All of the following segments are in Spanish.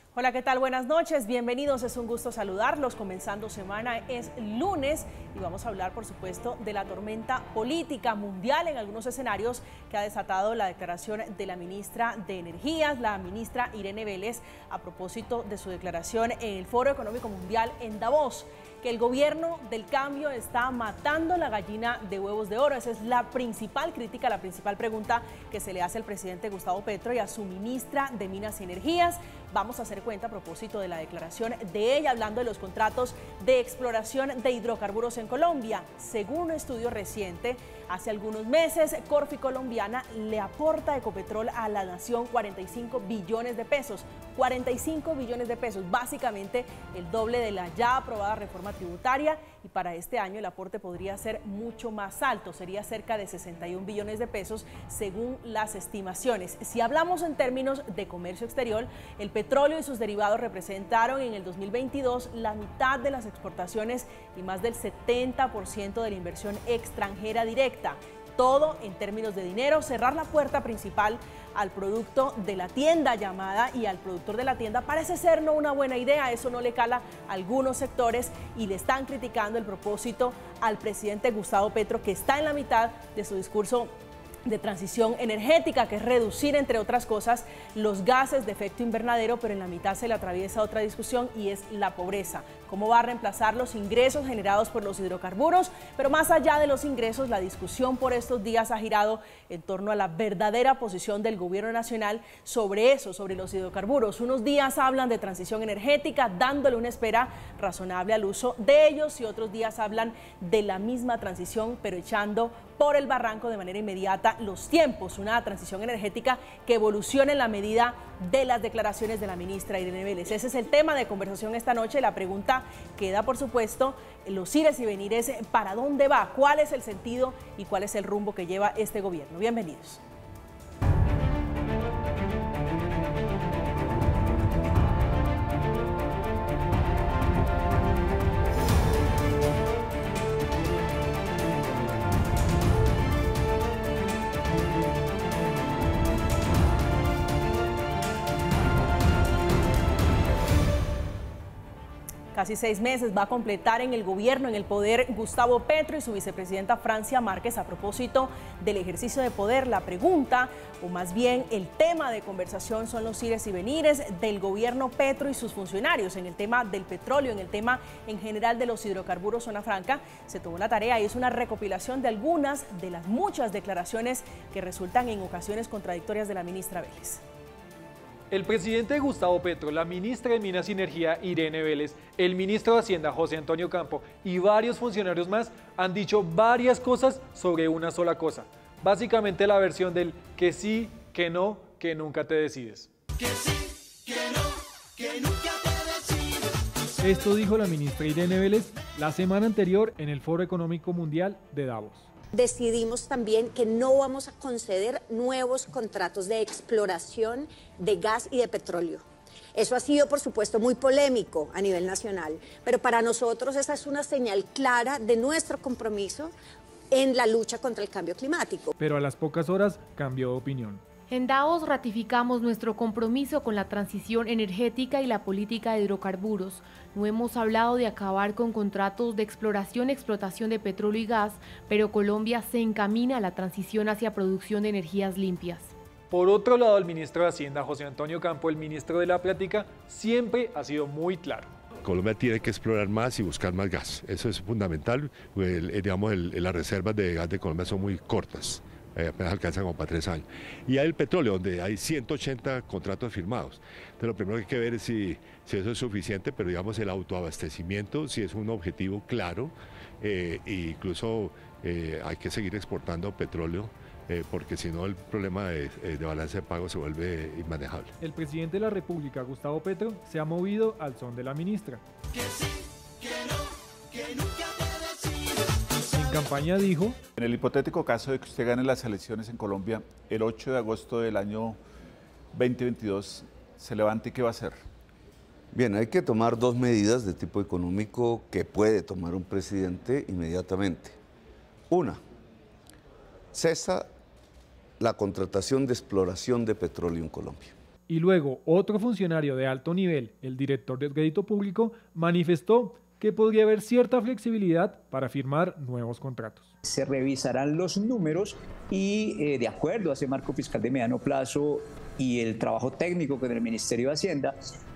Hola, ¿qué tal? Buenas noches, bienvenidos, es un gusto saludarlos. Comenzando semana, es lunes y vamos a hablar, por supuesto, de la tormenta política mundial en algunos escenarios que ha desatado la declaración de la ministra de Energías, la ministra Irene Vélez, a propósito de su declaración en el Foro Económico Mundial en Davos, que el gobierno del cambio está matando la gallina de huevos de oro. Esa es la principal crítica, la principal pregunta que se le hace al presidente Gustavo Petro y a su ministra de Minas y Energías. Vamos a hacer cuenta a propósito de la declaración de ella, hablando de los contratos de exploración de hidrocarburos en Colombia. Según un estudio reciente, hace algunos meses, Corfi Colombiana le aporta a Ecopetrol a la nación 45 billones de pesos. 45 billones de pesos, básicamente el doble de la ya aprobada reforma tributaria, y para este año el aporte podría ser mucho más alto, sería cerca de 61 billones de pesos según las estimaciones. Si hablamos en términos de comercio exterior, el petróleo y sus derivados representaron en el 2022 la mitad de las exportaciones y más del 70% de la inversión extranjera directa. Todo en términos de dinero, cerrar la puerta principal al producto de la tienda llamada y al productor de la tienda parece ser no una buena idea. Eso no le cala a algunos sectores y le están criticando el propósito al presidente Gustavo Petro, que está en la mitad de su discurso de transición energética, que es reducir, entre otras cosas, los gases de efecto invernadero, pero en la mitad se le atraviesa otra discusión y es la pobreza. ¿Cómo va a reemplazar los ingresos generados por los hidrocarburos? Pero más allá de los ingresos, la discusión por estos días ha girado en torno a la verdadera posición del gobierno nacional sobre eso, sobre los hidrocarburos. Unos días hablan de transición energética, dándole una espera razonable al uso de ellos, y otros días hablan de la misma transición, pero echando por el barranco de manera inmediata los tiempos, una transición energética que evolucione en la medida de las declaraciones de la ministra Irene Vélez. Ese es el tema de conversación esta noche. La pregunta queda, por supuesto, los ires y venires, ¿para dónde va? ¿Cuál es el sentido y cuál es el rumbo que lleva este gobierno? Bienvenidos. Casi 6 meses va a completar en el gobierno, en el poder, Gustavo Petro y su vicepresidenta Francia Márquez a propósito del ejercicio de poder. La pregunta, o más bien el tema de conversación, son los ires y venires del gobierno Petro y sus funcionarios en el tema del petróleo, en el tema en general de los hidrocarburos. Zona Franca se tomó la tarea y es una recopilación de algunas de las muchas declaraciones que resultan en ocasiones contradictorias de la ministra Vélez. El presidente Gustavo Petro, la ministra de Minas y Energía Irene Vélez, el ministro de Hacienda José Antonio Campo y varios funcionarios más han dicho varias cosas sobre una sola cosa. Básicamente la versión del que sí, que no, que nunca te decides. Que sí, que no, que nunca te decides. Esto dijo la ministra Irene Vélez la semana anterior en el Foro Económico Mundial de Davos. Decidimos también que no vamos a conceder nuevos contratos de exploración de gas y de petróleo. Eso ha sido, por supuesto, muy polémico a nivel nacional, pero para nosotros esa es una señal clara de nuestro compromiso en la lucha contra el cambio climático. Pero a las pocas horas cambió de opinión. En Davos ratificamos nuestro compromiso con la transición energética y la política de hidrocarburos. No hemos hablado de acabar con contratos de exploración y explotación de petróleo y gas, pero Colombia se encamina a la transición hacia producción de energías limpias. Por otro lado, el ministro de Hacienda, José Antonio Campo, el ministro de la Plática, siempre ha sido muy claro. Colombia tiene que explorar más y buscar más gas. Eso es fundamental. Las reservas de gas de Colombia son muy cortas. Apenas alcanzan como para 3 años. Y hay el petróleo, donde hay 180 contratos firmados. Entonces lo primero que hay que ver es si eso es suficiente, pero digamos el autoabastecimiento, si es un objetivo claro, e incluso hay que seguir exportando petróleo, porque si no el problema de balance de pago se vuelve inmanejable. El presidente de la República, Gustavo Petro, se ha movido al son de la ministra. Que sí, que no, que nunca te decides. En campaña dijo: en el hipotético caso de que usted gane las elecciones en Colombia, el 8 de agosto del año 2022, se levante, ¿qué va a hacer? Bien, hay que tomar 2 medidas de tipo económico que puede tomar un presidente inmediatamente. Una, cesa la contratación de exploración de petróleo en Colombia. Y luego otro funcionario de alto nivel, el director de Crédito Público, manifestó que podría haber cierta flexibilidad para firmar nuevos contratos. Se revisarán los números y de acuerdo a ese marco fiscal de mediano plazo y el trabajo técnico con el Ministerio de Hacienda,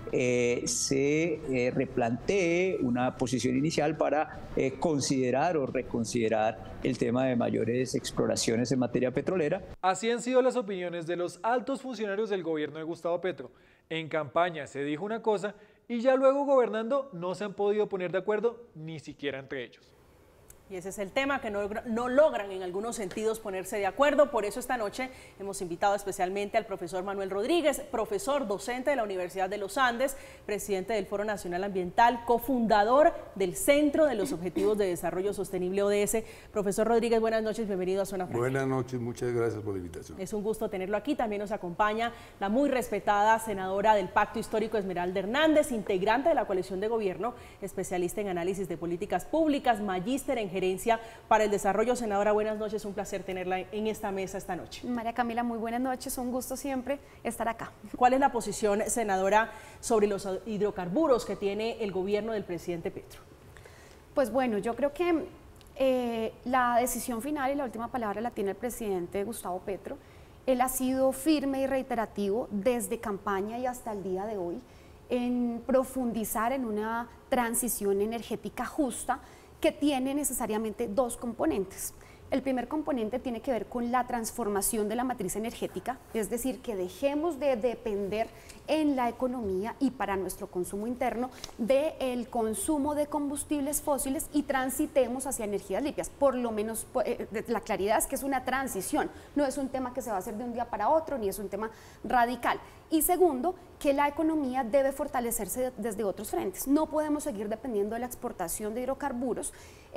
se replantee una posición inicial para considerar o reconsiderar el tema de mayores exploraciones en materia petrolera. Así han sido las opiniones de los altos funcionarios del gobierno de Gustavo Petro. En campaña se dijo una cosa y ya luego gobernando no se han podido poner de acuerdo ni siquiera entre ellos. Y ese es el tema, que no logran en algunos sentidos ponerse de acuerdo. Por eso esta noche hemos invitado especialmente al profesor Manuel Rodríguez, profesor docente de la Universidad de los Andes, presidente del Foro Nacional Ambiental, cofundador del Centro de los Objetivos de Desarrollo Sostenible ODS. Profesor Rodríguez, buenas noches, bienvenido a Zona Franca. Buenas noches, muchas gracias por la invitación. Es un gusto tenerlo aquí. También nos acompaña la muy respetada senadora del Pacto Histórico, Esmeralda Hernández, integrante de la coalición de gobierno, especialista en análisis de políticas públicas, magíster en Gerencia para el Desarrollo. Senadora, buenas noches, un placer tenerla en esta mesa esta noche. María Camila, muy buenas noches, un gusto siempre estar acá. ¿Cuál es la posición, senadora, sobre los hidrocarburos que tiene el gobierno del presidente Petro? Pues bueno, yo creo que la decisión final y la última palabra la tiene el presidente Gustavo Petro. Él ha sido firme y reiterativo desde campaña y hasta el día de hoy en profundizar en una transición energética justa que tiene necesariamente dos componentes. El primer componente tiene que ver con la transformación de la matriz energética, es decir, que dejemos de depender en la economía y para nuestro consumo interno del consumo de combustibles fósiles y transitemos hacia energías limpias. Por lo menos la claridad es que es una transición, no es un tema que se va a hacer de un día para otro, ni es un tema radical. Y segundo, que la economía debe fortalecerse desde otros frentes. No podemos seguir dependiendo de la exportación de hidrocarburos,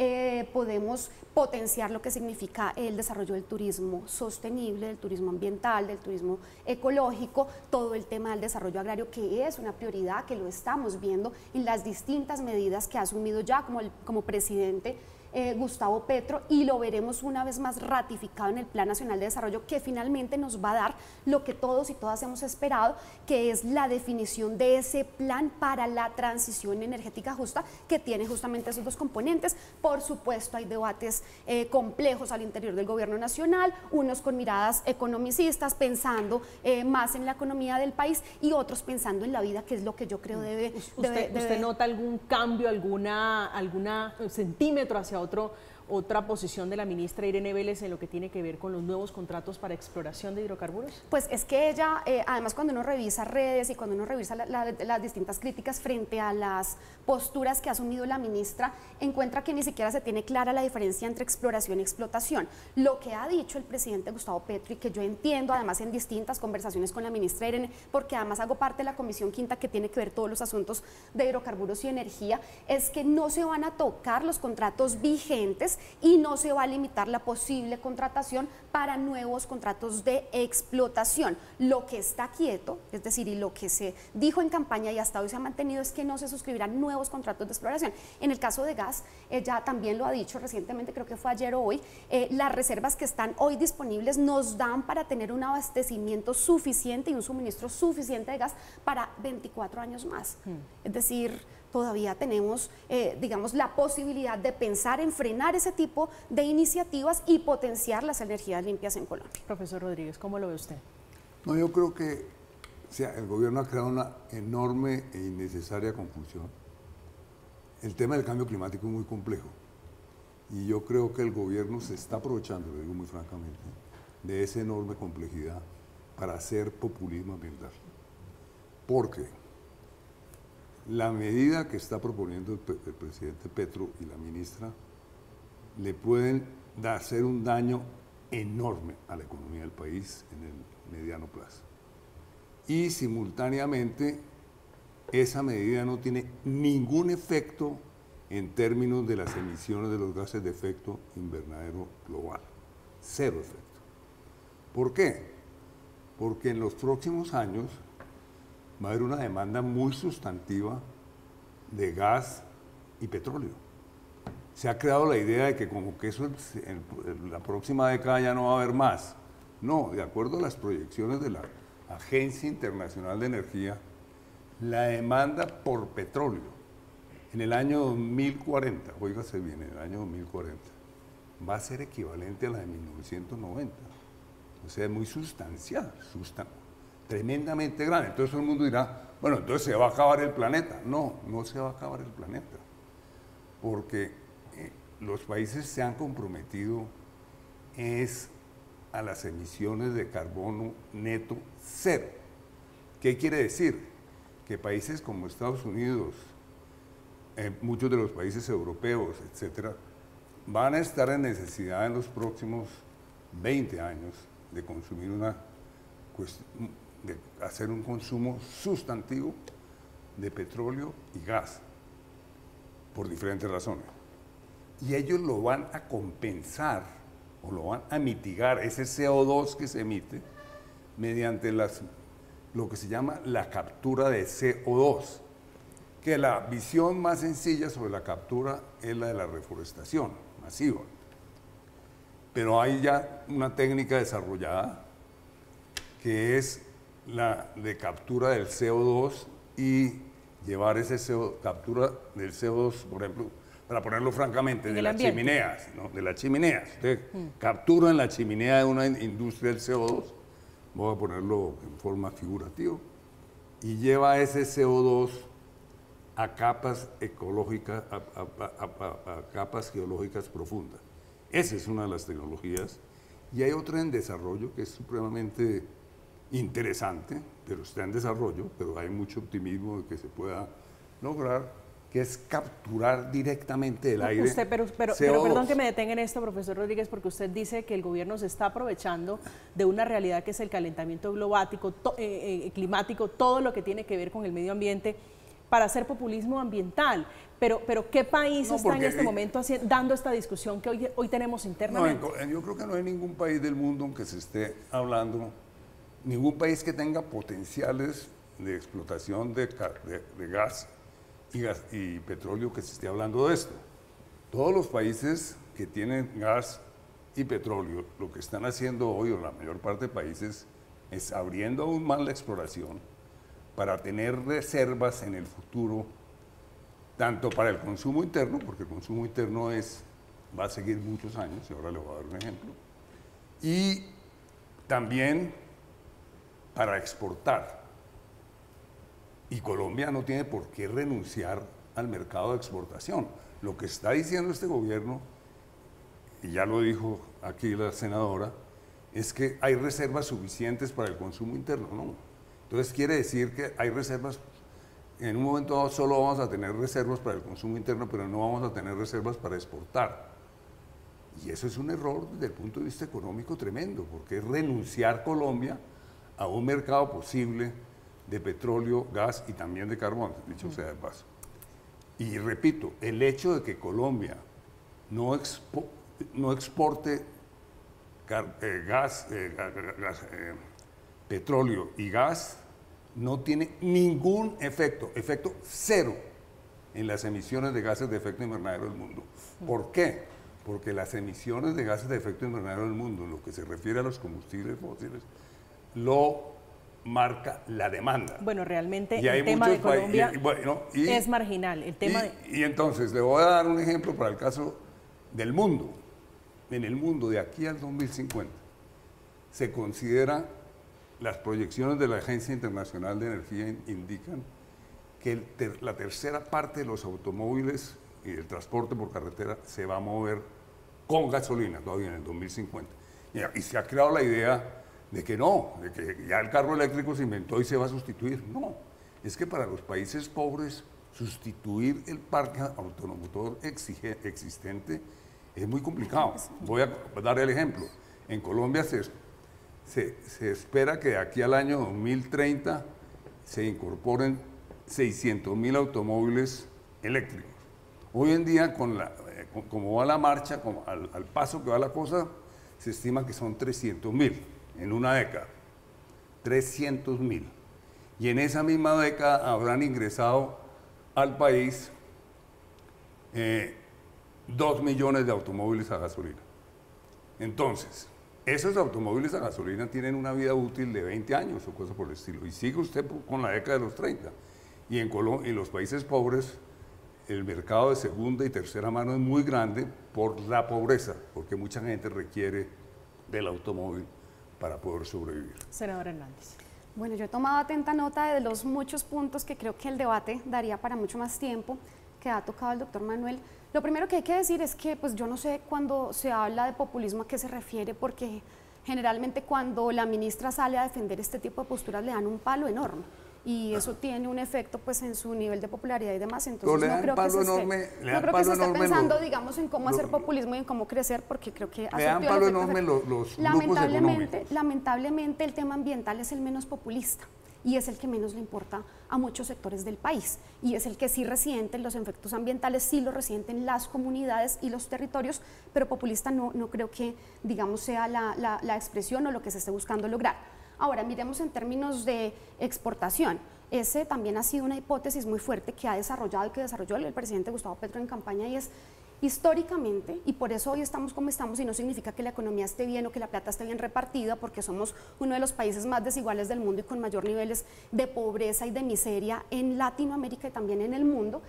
podemos potenciar lo que significa el desarrollo del turismo sostenible, del turismo ambiental, del turismo ecológico, todo el tema del desarrollo agrario, que es una prioridad, que lo estamos viendo en las distintas medidas que ha asumido ya como presidente Gustavo Petro, y lo veremos una vez más ratificado en el Plan Nacional de Desarrollo, que finalmente nos va a dar lo que todos y todas hemos esperado, que es la definición de ese plan para la transición energética justa, que tiene justamente esos dos componentes. Por supuesto, hay debates complejos al interior del gobierno nacional, unos con miradas economicistas, pensando más en la economía del país, y otros pensando en la vida, que es lo que yo creo debe... ¿Usted nota algún cambio, alguna centímetro hacia otra posición de la ministra Irene Vélez en lo que tiene que ver con los nuevos contratos para exploración de hidrocarburos? Pues es que ella, además, cuando uno revisa redes y cuando uno revisa las distintas críticas frente a las posturas que ha asumido la ministra, encuentra que ni siquiera se tiene clara la diferencia entre exploración y explotación. Lo que ha dicho el presidente Gustavo Petro, y que yo entiendo además en distintas conversaciones con la ministra Irene, porque además hago parte de la Comisión Quinta que tiene que ver todos los asuntos de hidrocarburos y energía, es que no se van a tocar los contratos vigentes y no se va a limitar la posible contratación para nuevos contratos de explotación. Lo que está quieto, es decir, y lo que se dijo en campaña y hasta hoy se ha mantenido, es que no se suscribirán nuevos contratos de exploración. En el caso de gas, ella también lo ha dicho recientemente, creo que fue ayer o hoy, las reservas que están hoy disponibles nos dan para tener un abastecimiento suficiente y un suministro suficiente de gas para 24 años más. Es decir, todavía tenemos, digamos, la posibilidad de pensar en frenar ese tipo de iniciativas y potenciar las energías limpias en Colombia. Profesor Rodríguez, ¿cómo lo ve usted? No, yo creo que el gobierno ha creado una enorme e innecesaria confusión. El tema del cambio climático es muy complejo y yo creo que el gobierno se está aprovechando, lo digo muy francamente, de esa enorme complejidad para hacer populismo ambiental. Porque la medida que está proponiendo el presidente Petro y la ministra le pueden hacer un daño enorme a la economía del país en el mediano plazo. Y simultáneamente esa medida no tiene ningún efecto en términos de las emisiones de los gases de efecto invernadero global. Cero efecto. ¿Por qué? Porque en los próximos años va a haber una demanda muy sustantiva de gas y petróleo. Se ha creado la idea de que como que eso en la próxima década ya no va a haber más. No, de acuerdo a las proyecciones de la Agencia Internacional de Energía, la demanda por petróleo en el año 2040, óigase bien, en el año 2040, va a ser equivalente a la de 1990. O sea, es muy sustancial, tremendamente grande. Entonces todo el mundo dirá, bueno, entonces se va a acabar el planeta. No, no se va a acabar el planeta, porque los países se han comprometido a las emisiones de carbono neto cero. ¿Qué quiere decir? Que países como Estados Unidos, muchos de los países europeos, etcétera, van a estar en necesidad en los próximos 20 años de consumir de hacer un consumo sustantivo de petróleo y gas, por diferentes razones. Y ellos lo van a compensar o lo van a mitigar, ese CO2 que se emite, mediante lo que se llama la captura de CO2, que la visión más sencilla sobre la captura es la de la reforestación masiva. Pero hay ya una técnica desarrollada que es la de captura del CO2 y llevar captura del CO2, por ejemplo, para ponerlo francamente, de las chimeneas, ¿no? De las chimeneas. Usted captura en la chimenea de una industria el CO2, voy a ponerlo en forma figurativa, y lleva ese CO2 a capas ecológicas, a capas geológicas profundas. Esa es una de las tecnologías. Y hay otra en desarrollo que es supremamente interesante, pero está en desarrollo, pero hay mucho optimismo de que se pueda lograr, que es capturar directamente del aire. Pero perdón que me detenga en esto, profesor Rodríguez, porque usted dice que el gobierno se está aprovechando de una realidad que es el calentamiento climático, todo lo que tiene que ver con el medio ambiente, para hacer populismo ambiental. Pero ¿qué país está en este momento dando esta discusión que hoy tenemos internamente? No, yo creo que no hay ningún país del mundo en que se esté hablando, ningún país que tenga potenciales de explotación de gas y petróleo que se esté hablando de esto. Todos los países que tienen gas y petróleo, lo que están haciendo hoy, o la mayor parte de países, es abriendo aún más la exploración para tener reservas en el futuro, tanto para el consumo interno, porque el consumo interno va a seguir muchos años, y ahora le voy a dar un ejemplo, y también para exportar. Y Colombia no tiene por qué renunciar al mercado de exportación. Lo que está diciendo este gobierno, y ya lo dijo aquí la senadora, es que hay reservas suficientes para el consumo interno, ¿no? Entonces quiere decir que hay reservas, en un momento dado solo vamos a tener reservas para el consumo interno, pero no vamos a tener reservas para exportar. Y eso es un error desde el punto de vista económico tremendo, porque es renunciar Colombia a un mercado posible de petróleo, gas y también de carbón, dicho sea de paso. Y repito, el hecho de que Colombia no exporte petróleo y gas no tiene ningún efecto cero en las emisiones de gases de efecto invernadero del mundo. ¿Por qué? Porque las emisiones de gases de efecto invernadero del mundo, en lo que se refiere a los combustibles fósiles, lo marca la demanda. Bueno, realmente el tema de Colombia es marginal. Y entonces, le voy a dar un ejemplo para el caso del mundo. En el mundo, de aquí al 2050, se considera, las proyecciones de la Agencia Internacional de Energía indican que la tercera parte de los automóviles y el transporte por carretera se va a mover con gasolina todavía en el 2050. Y se ha creado la idea de que no, de que ya el carro eléctrico se inventó y se va a sustituir. No, es que para los países pobres sustituir el parque automotor existente es muy complicado. Voy a dar el ejemplo. En Colombia se espera que de aquí al año 2030 se incorporen 600.000 automóviles eléctricos. Hoy en día, como va la marcha, al paso que va la cosa, se estima que son 300.000 en una década. 300.000. Y en esa misma década habrán ingresado al país 2 millones de automóviles a gasolina. Entonces, esos automóviles a gasolina tienen una vida útil de 20 años o cosas por el estilo. Y sigue usted con la década de los 30. Y en los países pobres, el mercado de segunda y tercera mano es muy grande por la pobreza, porque mucha gente requiere del automóvil para poder sobrevivir. Senadora Hernández. Bueno, yo he tomado atenta nota de los muchos puntos que creo que el debate daría para mucho más tiempo, que ha tocado el doctor Manuel. Lo primero que hay que decir es que pues yo no sé cuando se habla de populismo a qué se refiere, porque generalmente cuando la ministra sale a defender este tipo de posturas le dan un palo enorme y eso tiene un efecto pues en su nivel de popularidad y demás, entonces no creo que se esté pensando, digamos, en cómo hacer populismo y en cómo crecer, porque creo que le dan palo enorme los lamentablemente el tema ambiental es el menos populista y es el que menos le importa a muchos sectores del país y es el que sí resienten los efectos ambientales, sí lo resienten las comunidades y los territorios, pero populista no creo que, digamos, sea la expresión o lo que se esté buscando lograr. Ahora, miremos en términos de exportación. Ese también ha sido una hipótesis muy fuerte que ha desarrollado y que desarrolló el presidente Gustavo Petro en campaña, y es históricamente, y por eso hoy estamos como estamos, y no significa que la economía esté bien o que la plata esté bien repartida, porque somos uno de los países más desiguales del mundo y con mayor niveles de pobreza y de miseria en Latinoamérica y también en el mundo.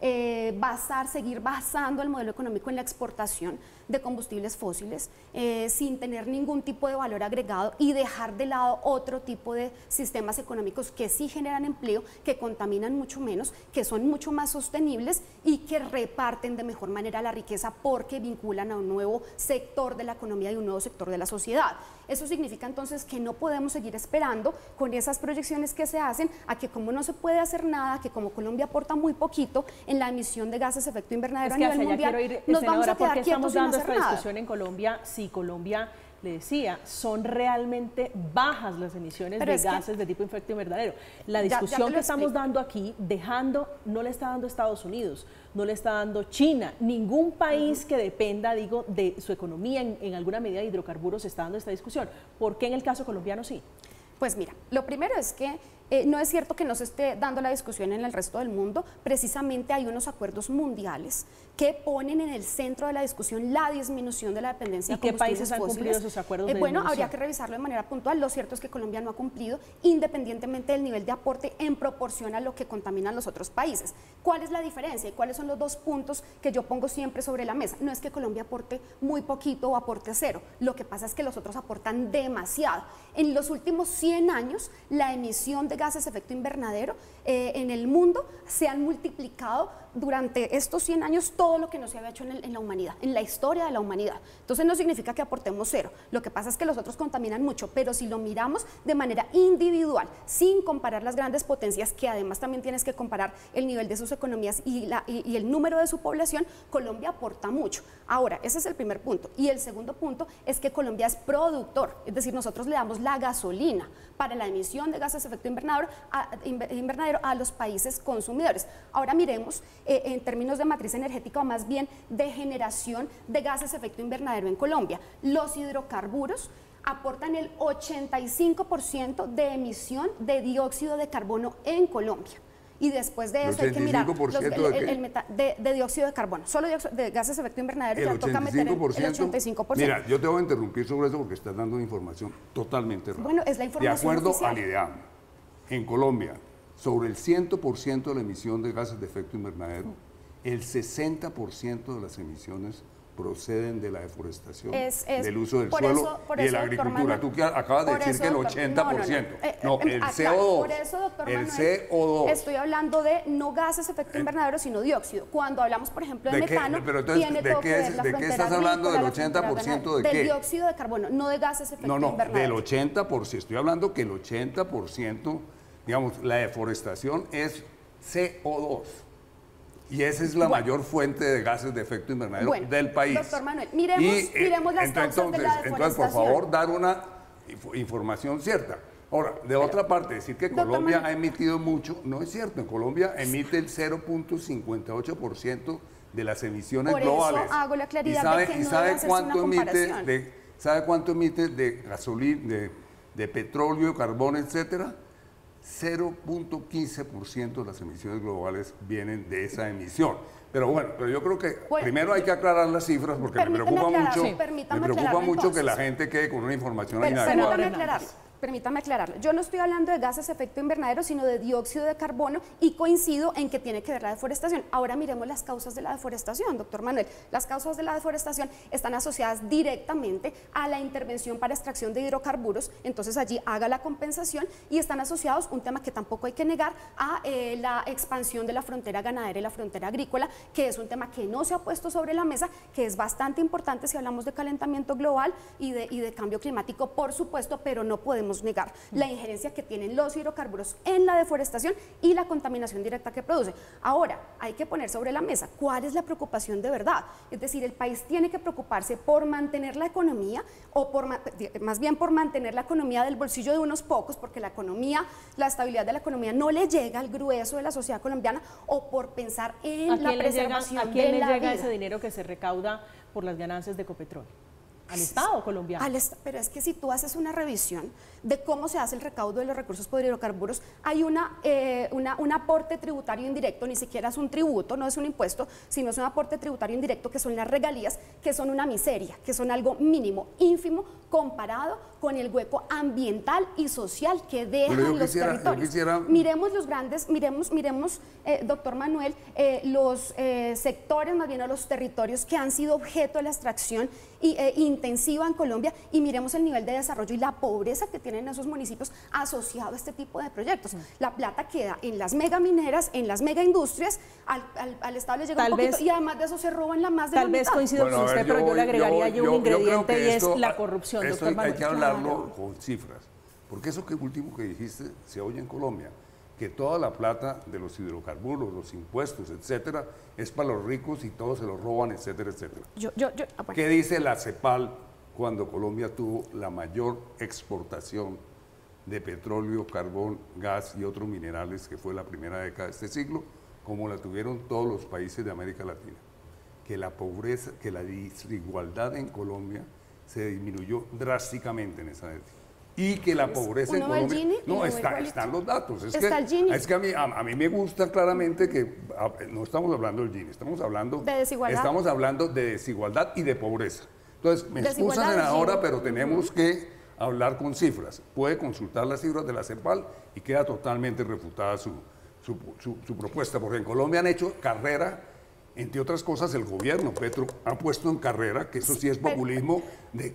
Seguir basando el modelo económico en la exportación de combustibles fósiles sin tener ningún tipo de valor agregado y dejar de lado otro tipo de sistemas económicos que sí generan empleo, que contaminan mucho menos, que son mucho más sostenibles y que reparten de mejor manera la riqueza porque vinculan a un nuevo sector de la economía y un nuevo sector de la sociedad. Eso significa entonces que no podemos seguir esperando con esas proyecciones que se hacen a que como no se puede hacer nada, que como Colombia aporta muy poquito en la emisión de gases de efecto invernadero a nivel mundial, nos vamos a quedar quietos sin hacer nada. Discusión en Colombia, si Colombia, le decía, son realmente bajas las emisiones de gases de tipo efecto invernadero. La discusión que estamos dando aquí, no le está dando Estados Unidos, no le está dando China, ningún país que dependa, digo, de su economía en alguna medida de hidrocarburos está dando esta discusión. ¿Por qué en el caso colombiano sí? Pues mira, lo primero es que no es cierto que no se esté dando la discusión en el resto del mundo, precisamente hay unos acuerdos mundiales que ponen en el centro de la discusión la disminución de la dependencia de combustibles fósiles. ¿Y qué países han cumplido esos acuerdos de Bueno, habría que revisarlo de manera puntual. Lo cierto es que Colombia no ha cumplido, independientemente del nivel de aporte en proporción a lo que contaminan los otros países. ¿Cuál es la diferencia y cuáles son los dos puntos que yo pongo siempre sobre la mesa? No es que Colombia aporte muy poquito o aporte cero, lo que pasa es que los otros aportan demasiado. En los últimos 100 años, la emisión de gases de efecto invernadero en el mundo se han multiplicado durante estos 100 años todo lo que no se había hecho en la humanidad, en la historia de la humanidad. Entonces no significa que aportemos cero, lo que pasa es que los otros contaminan mucho, pero si lo miramos de manera individual, sin comparar las grandes potencias, que además también tienes que comparar el nivel de sus economías y el número de su población, Colombia aporta mucho. Ahora, ese es el primer punto. Y el segundo punto es que Colombia es productor, es decir, nosotros le damos la gasolina para la emisión de gases de efecto invernadero a los países consumidores. Ahora miremos en términos de matriz energética, o más bien de generación de gases de efecto invernadero en Colombia. Los hidrocarburos aportan el 85% de emisión de dióxido de carbono en Colombia. Y después de eso hay que mirar de dióxido de carbono, solo de gases de efecto invernadero, ya toca meter el 85%. Mira, yo te voy a interrumpir sobre eso porque estás dando información totalmente errada. Bueno, es la información de acuerdo oficial. al IDEAM, en Colombia, sobre el 100% de la emisión de gases de efecto invernadero, el 60% de las emisiones proceden de la deforestación, del uso del suelo y de la agricultura. Tú que acabas de decir que el 80%. No, el CO2. Por eso, doctor el Manuel, CO2. Estoy hablando de no gases de efecto invernadero, sino dióxido. Cuando hablamos, por ejemplo, de metano, pero entonces, tiene todo que ver la ¿de qué estás hablando del 80% de qué? Del dióxido de carbono, no de gases de efecto invernadero. Del 80%. Estoy hablando que el 80%, digamos, la deforestación es CO2. Y esa es la mayor fuente de gases de efecto invernadero del país. Doctor Manuel, miremos las causas de la deforestación. Entonces, por favor, dar una información cierta. Ahora, de otra parte, decir que Colombia ha emitido mucho, no es cierto. En Colombia emite el 0.58% de las emisiones globales. Por eso hago la claridad de que no debe hacerse una comparación. ¿Sabe cuánto emite de gasolina, de petróleo, carbón, etcétera? 0.15% de las emisiones globales vienen de esa emisión. Pero bueno, yo creo que primero hay que aclarar las cifras porque me preocupa mucho que la gente quede con una información inadecuada. Permítame aclararlo. Yo no estoy hablando de gases de efecto invernadero, sino de dióxido de carbono, y coincido en que tiene que ver la deforestación. Ahora miremos las causas de la deforestación, doctor Manuel. Las causas de la deforestación están asociadas directamente a la intervención para extracción de hidrocarburos, entonces allí haga la compensación, y están asociados, un tema que tampoco hay que negar, a la expansión de la frontera ganadera y la frontera agrícola, que es un tema que no se ha puesto sobre la mesa, que es bastante importante si hablamos de calentamiento global y de cambio climático, por supuesto, pero no podemos negar la injerencia que tienen los hidrocarburos en la deforestación y la contaminación directa que produce. Ahora, hay que poner sobre la mesa cuál es la preocupación de verdad. Es decir, el país tiene que preocuparse por mantener la economía, o más bien por mantener la economía del bolsillo de unos pocos, porque la estabilidad de la economía no le llega al grueso de la sociedad colombiana, o por pensar en la preservación de la vida. ¿A quién le llega ese dinero que se recauda por las ganancias de Ecopetrol? ¿Al Estado colombiano? Pero es que si tú haces una revisión de cómo se hace el recaudo de los recursos por hidrocarburos, hay un aporte tributario indirecto, ni siquiera es un tributo, no es un impuesto, sino es un aporte tributario indirecto, que son las regalías, que son una miseria, que son algo mínimo, ínfimo, comparado con el hueco ambiental y social que dejan los territorios. Miremos los grandes, doctor Manuel, los sectores, más bien a los territorios que han sido objeto de la extracción intensiva en Colombia, y miremos el nivel de desarrollo y la pobreza que tienen esos municipios asociados a este tipo de proyectos. La plata queda en las megamineras, en las megaindustrias, al Estado le llega un poquito, y además de eso se roban la más de la mitad. Tal vez coincido con usted, pero yo le agregaría allí un ingrediente, y es la corrupción, doctor Manuel. Hay que hablarlo con cifras, porque eso último que dijiste se oye en Colombia, que toda la plata de los hidrocarburos, los impuestos, etcétera, es para los ricos y todos se los roban, etcétera, etcétera. Bueno. ¿Qué dice la CEPAL cuando Colombia tuvo la mayor exportación de petróleo, carbón, gas y otros minerales, que fue la primera década de este siglo, como la tuvieron todos los países de América Latina? Que la pobreza, que la desigualdad en Colombia se disminuyó drásticamente en esa década. Y que la pobreza en Colombia... No, están los datos. Es que a mí me gusta claramente que no estamos hablando del Gini, estamos hablando de desigualdad. Estamos hablando de desigualdad y de pobreza. Entonces, me excusa, senadora, pero tenemos que hablar con cifras. Puede consultar las cifras de la CEPAL y queda totalmente refutada su propuesta, porque en Colombia han hecho carrera, entre otras cosas, el gobierno Petro ha puesto en carrera, que eso sí es populismo, de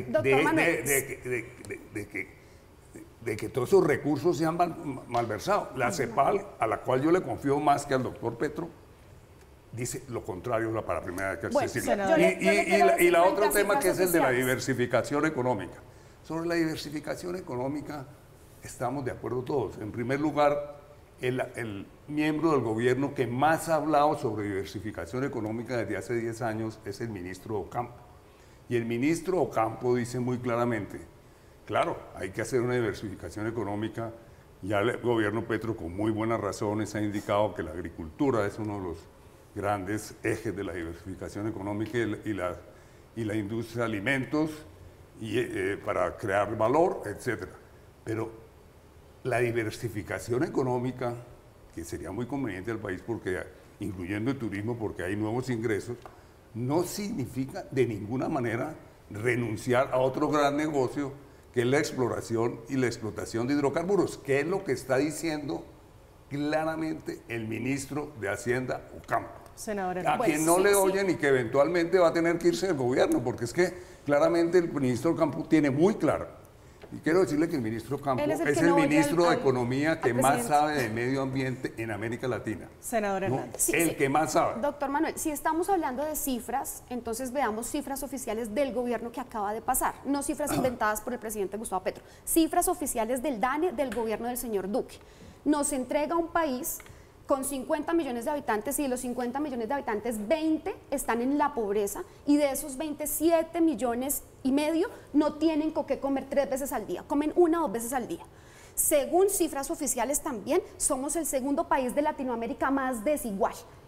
que todos esos recursos se han malversado. La CEPAL, a la cual yo le confío más que al doctor Petro, dice lo contrario para la primera década de este siglo. Y la otro tema, que es el de la diversificación económica. Sobre la diversificación económica estamos de acuerdo todos. En primer lugar, el miembro del gobierno que más ha hablado sobre diversificación económica desde hace 10 años es el ministro Ocampo. Y el ministro Ocampo dice muy claramente, claro, hay que hacer una diversificación económica. Ya el gobierno Petro, con muy buenas razones, ha indicado que la agricultura es uno de los grandes ejes de la diversificación económica, y la industria de alimentos, para crear valor, etc. Pero la diversificación económica, que sería muy conveniente al país, incluyendo el turismo, porque hay nuevos ingresos, no significa de ninguna manera renunciar a otro gran negocio, que es la exploración y la explotación de hidrocarburos, que es lo que está diciendo claramente el ministro de Hacienda, Ocampo. Senadora, a quien no le oyen y que eventualmente va a tener que irse del gobierno, porque es que claramente el ministro Ocampo tiene muy claro. Y quiero decirle que el ministro Ocampo es el ministro de Economía que más sabe de medio ambiente en América Latina. Senador Hernández. El que más sabe. Doctor Manuel, si estamos hablando de cifras, entonces veamos cifras oficiales del gobierno que acaba de pasar, no cifras inventadas por el presidente Gustavo Petro, cifras oficiales del DANE, del gobierno del señor Duque. Nos entrega un país con 50 millones de habitantes, y de los 50 millones de habitantes, 20 están en la pobreza, y de esos 27 millones y medio no tienen con qué comer 3 veces al día, comen 1 o 2 veces al día. Según cifras oficiales también, somos el segundo país de Latinoamérica más desigual.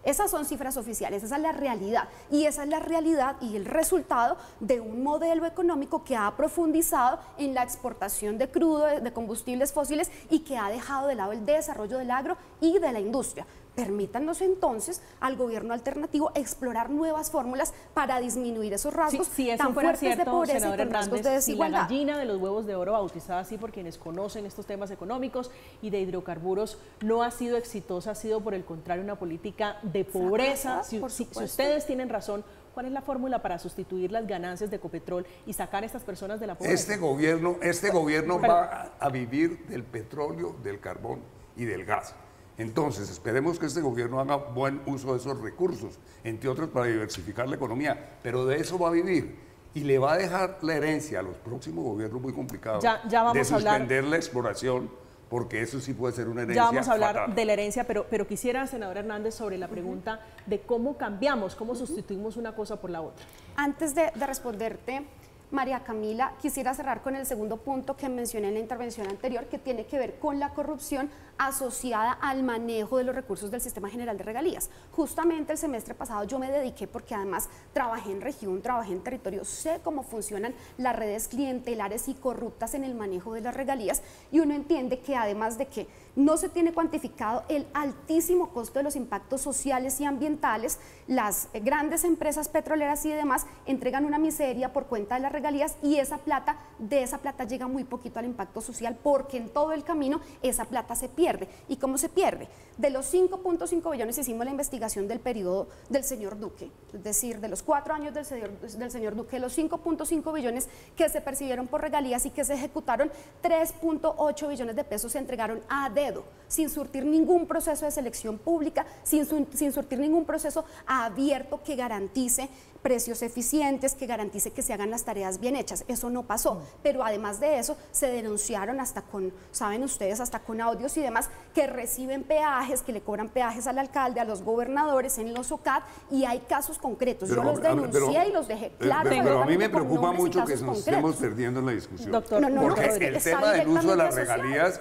Esas son cifras oficiales, esa es la realidad. Y esa es la realidad y el resultado de un modelo económico que ha profundizado en la exportación de crudo, de combustibles fósiles y que ha dejado de lado el desarrollo del agro y de la industria. Permítanos entonces al gobierno alternativo explorar nuevas fórmulas para disminuir esos rasgos tan fuertes de pobreza y con rasgos de desigualdad. Si la gallina de los huevos de oro, bautizada así por quienes conocen estos temas económicos y de hidrocarburos, no ha sido exitosa, ha sido por el contrario una política de pobreza. Si ustedes tienen razón, ¿cuál es la fórmula para sustituir las ganancias de Ecopetrol y sacar a estas personas de la pobreza? Este gobierno va a vivir del petróleo, del carbón y del gas. Entonces, esperemos que este gobierno haga buen uso de esos recursos, entre otros para diversificar la economía, pero de eso va a vivir y le va a dejar la herencia a los próximos gobiernos muy complicados de suspender la exploración, porque eso sí puede ser una herencia Ya vamos a hablar fatal. de la herencia, pero quisiera, senadora Hernández, sobre la pregunta de cómo cambiamos, cómo sustituimos una cosa por la otra. Antes de responderte, María Camila, quisiera cerrar con el segundo punto que mencioné en la intervención anterior, que tiene que ver con la corrupción asociada al manejo de los recursos del Sistema General de Regalías. Justamente el semestre pasado yo me dediqué, porque además trabajé en región, trabajé en territorio, sé cómo funcionan las redes clientelares y corruptas en el manejo de las regalías, y uno entiende que además de que no se tiene cuantificado el altísimo costo de los impactos sociales y ambientales, las grandes empresas petroleras y demás entregan una miseria por cuenta de las regalías, y de esa plata llega muy poquito al impacto social, porque en todo el camino esa plata se pierde. ¿Y cómo se pierde? De los 5.5 billones, hicimos la investigación del periodo del señor Duque, es decir, de los 4 años del señor Duque, los 5.5 billones que se percibieron por regalías y que se ejecutaron, 3.8 billones de pesos se entregaron a dedo, sin surtir ningún proceso de selección pública, sin surtir ningún proceso abierto que garantice precios eficientes, que garantice que se hagan las tareas bien hechas. Eso no pasó, pero además de eso se denunciaron hasta con, saben ustedes, hasta con audios y demás, que reciben peajes, que le cobran peajes al alcalde, a los gobernadores en los OCAD, y hay casos concretos. Yo los denuncié y los dejé claro. Pero a mí me preocupa mucho que nos estemos perdiendo en la discusión. Porque el tema del uso de las regalías,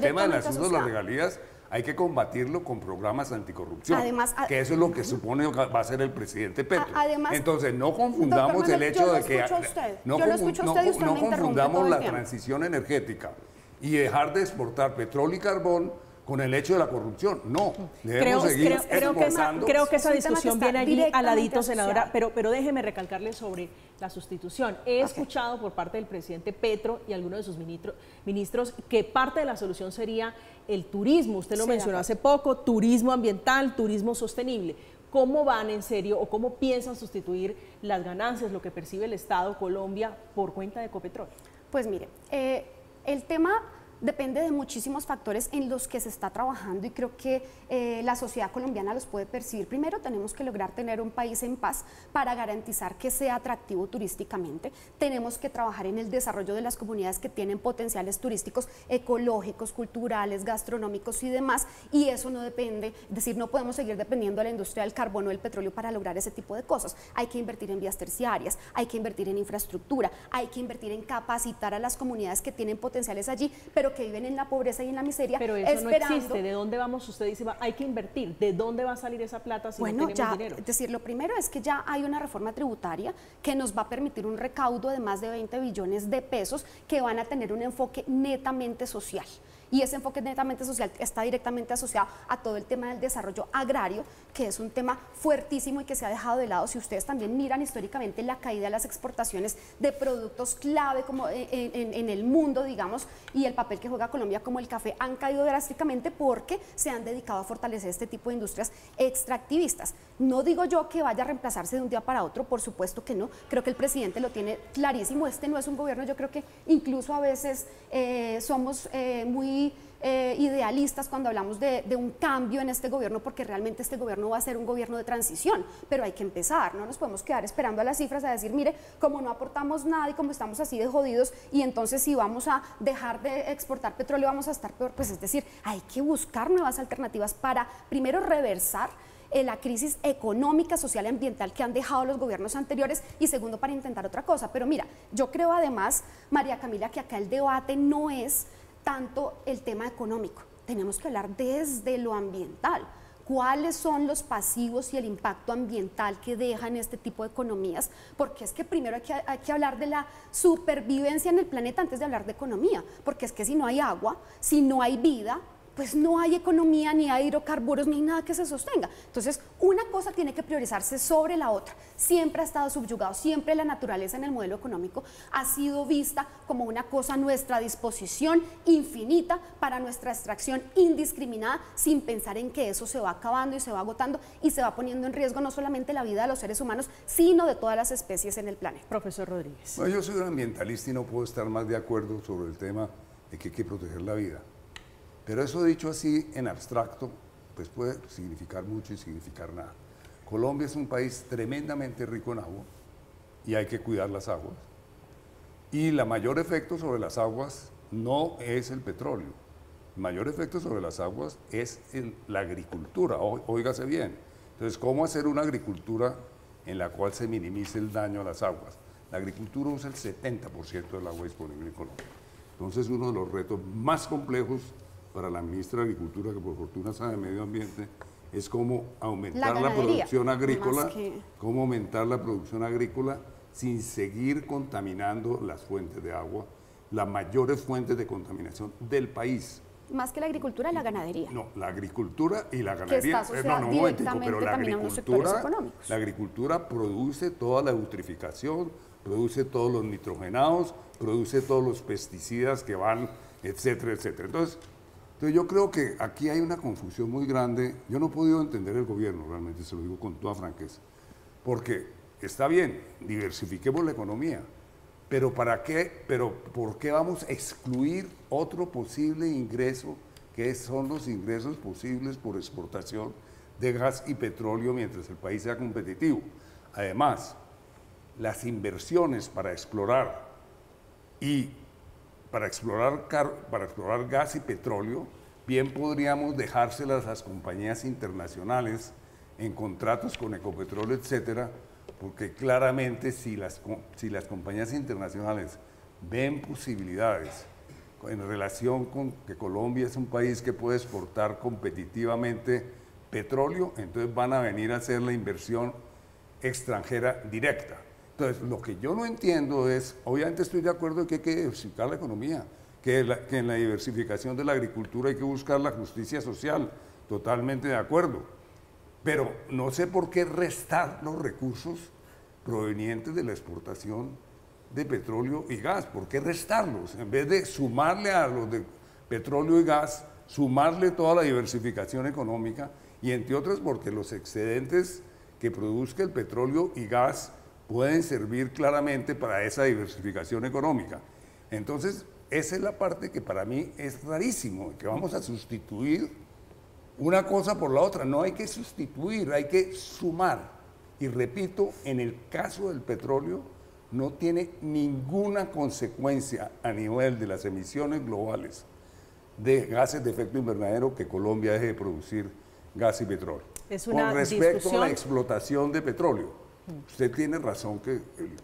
hay que combatirlo con programas anticorrupción, además, que eso es lo que supone va a ser el presidente Petro. Entonces, no confundamos el hecho de que no confundamos la transición energética y dejar de exportar petróleo y carbón con el hecho de la corrupción. No, debemos seguir exportando. Creo que esa discusión viene allí al ladito, senadora, pero déjeme recalcarle sobre la sustitución. He escuchado por parte del presidente Petro y algunos de sus ministros que parte de la solución sería el turismo. Usted lo mencionó hace poco, turismo ambiental, turismo sostenible. ¿Cómo van en serio o cómo piensan sustituir las ganancias, lo que percibe el Estado, Colombia, por cuenta de Ecopetrol? Pues mire, el tema depende de muchísimos factores en los que se está trabajando, y creo que la sociedad colombiana los puede percibir. Primero, tenemos que lograr tener un país en paz para garantizar que sea atractivo turísticamente. Tenemos que trabajar en el desarrollo de las comunidades que tienen potenciales turísticos, ecológicos, culturales, gastronómicos y demás, y eso no depende, es decir, no podemos seguir dependiendo de la industria del carbón o del petróleo para lograr ese tipo de cosas. Hay que invertir en vías terciarias, hay que invertir en infraestructura, hay que invertir en capacitar a las comunidades que tienen potenciales allí, pero que viven en la pobreza y en la miseria. Pero eso no existe. ¿De dónde vamos? Usted dice, hay que invertir. ¿De dónde va a salir esa plata si no tenemos dinero? Es decir, lo primero es que ya hay una reforma tributaria que nos va a permitir un recaudo de más de 20 billones de pesos que van a tener un enfoque netamente social. Y ese enfoque netamente social está directamente asociado a todo el tema del desarrollo agrario, que es un tema fuertísimo y que se ha dejado de lado. Si ustedes también miran históricamente la caída de las exportaciones de productos clave como en el mundo, digamos, y el papel que juega Colombia como el café, han caído drásticamente porque se han dedicado a fortalecer este tipo de industrias extractivistas. No digo yo que vaya a reemplazarse de un día para otro, por supuesto que no. Creo que el presidente lo tiene clarísimo. Este no es un gobierno, yo creo que incluso a veces somos muy idealistas cuando hablamos de un cambio en este gobierno, porque realmente este gobierno va a ser un gobierno de transición, pero hay que empezar, no nos podemos quedar esperando a las cifras a decir, mire, como no aportamos nada y como estamos así de jodidos, y entonces si vamos a dejar de exportar petróleo vamos a estar peor. Pues es decir, hay que buscar nuevas alternativas para primero reversar la crisis económica, social y ambiental que han dejado los gobiernos anteriores, y segundo, para intentar otra cosa. Pero mira, yo creo además, María Camila, que acá el debate no es tanto el tema económico, tenemos que hablar desde lo ambiental. cuáles son los pasivos y el impacto ambiental que dejan este tipo de economías, porque es que primero hay que hablar de la supervivencia en el planeta antes de hablar de economía, porque es que si no hay agua, si no hay vida, pues no hay economía, ni hay hidrocarburos, ni nada que se sostenga. Entonces, una cosa tiene que priorizarse sobre la otra. Siempre ha estado subyugado, siempre la naturaleza en el modelo económico ha sido vista como una cosa a nuestra disposición infinita para nuestra extracción indiscriminada, sin pensar en que eso se va acabando y se va agotando y se va poniendo en riesgo no solamente la vida de los seres humanos, sino de todas las especies en el planeta. Profesor Rodríguez. Bueno, yo soy un ambientalista y no puedo estar más de acuerdo sobre el tema de que hay que proteger la vida. Pero eso dicho así en abstracto, pues puede significar mucho y significar nada. Colombia es un país tremendamente rico en agua y hay que cuidar las aguas. Y el mayor efecto sobre las aguas no es el petróleo. El mayor efecto sobre las aguas es la agricultura, óigase bien. Entonces, ¿cómo hacer una agricultura en la cual se minimice el daño a las aguas? La agricultura usa el 70% del agua disponible en Colombia. Entonces, uno de los retos más complejos para la ministra de Agricultura, que por fortuna sabe de medio ambiente, es cómo aumentar la producción agrícola, cómo aumentar la producción agrícola sin seguir contaminando las fuentes de agua, las mayores fuentes de contaminación del país. Más que la agricultura, la ganadería. No, la agricultura y la ganadería. Que está asociada directamente también a los sectores económicos. La agricultura produce toda la eutrificación, produce todos los nitrogenados, produce todos los pesticidas que van, etcétera, etcétera. Entonces yo creo que aquí hay una confusión muy grande. Yo no he podido entender el gobierno, realmente se lo digo con toda franqueza, porque está bien, diversifiquemos la economía, pero ¿para qué? Pero ¿por qué vamos a excluir otro posible ingreso, que son los ingresos posibles por exportación de gas y petróleo mientras el país sea competitivo? Además, las inversiones para explorar gas y petróleo, bien podríamos dejárselas a las compañías internacionales en contratos con Ecopetrol, etcétera, porque claramente si las compañías internacionales ven posibilidades en relación con que Colombia es un país que puede exportar competitivamente petróleo, entonces van a venir a hacer la inversión extranjera directa. Entonces, lo que yo no entiendo es, obviamente estoy de acuerdo en que hay que diversificar la economía, que en la diversificación de la agricultura hay que buscar la justicia social, totalmente de acuerdo, pero no sé por qué restar los recursos provenientes de la exportación de petróleo y gas, ¿por qué restarlos? En vez de sumarle a los de petróleo y gas, sumarle toda la diversificación económica, y entre otras porque los excedentes que produzca el petróleo y gas pueden servir claramente para esa diversificación económica. Entonces, esa es la parte que para mí es rarísimo, que vamos a sustituir una cosa por la otra. No hay que sustituir, hay que sumar. Y repito, en el caso del petróleo, no tiene ninguna consecuencia a nivel de las emisiones globales de gases de efecto invernadero que Colombia deje de producir gas y petróleo. Es una Con respecto discusión. a la explotación de petróleo, usted tiene razón que